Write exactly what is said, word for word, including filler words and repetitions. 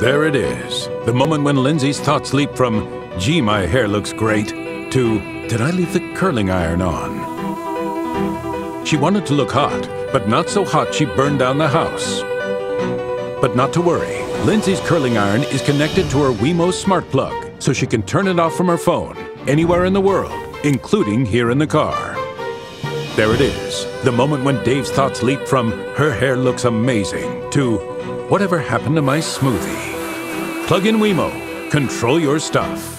There it is. The moment when Lindsay's thoughts leap from, gee, my hair looks great, to, did I leave the curling iron on? She wanted to look hot, but not so hot she burned down the house. But not to worry. Lindsay's curling iron is connected to her Wemo smart plug, so she can turn it off from her phone, anywhere in the world, including here in the car. There it is. The moment when Dave's thoughts leap from, her hair looks amazing, to, whatever happened to my smoothie? Plug in Wemo. Control your stuff.